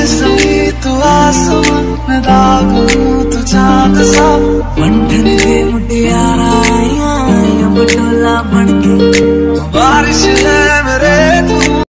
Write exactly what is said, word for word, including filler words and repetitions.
सभी तू आसमां मैं दाग हूँ तू चांद सा बंधन के मुटियारा आया बटोला बनके बारिश है